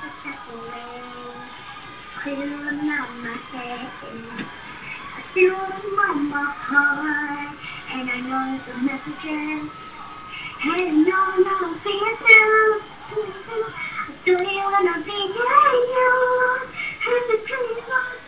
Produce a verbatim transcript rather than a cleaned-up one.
step away. Clearing out my head. I feel them on my heart. And I know the messages. And no, no, see it through. Do you wanna be with you? And the dreams